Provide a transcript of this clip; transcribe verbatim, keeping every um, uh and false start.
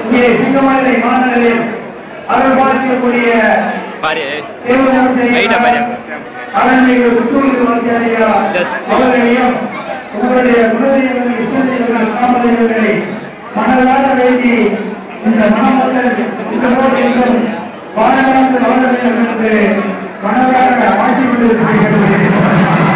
இங்கே சிங்கமலை மாநிலத்தில் அருள் பார்க்கக்கூடிய அருள்மிகு முத்தூர் அவர்களையும் உங்களுடைய குலதெய்வங்களை மனதார வேண்டி இந்த மாமக்கள் இந்த போட்டியிலும் பாரம்பரிய வாழ வேண்டும் என்று மனதார வாழ்த்தி கொண்டிருக்கிறீர்கள்.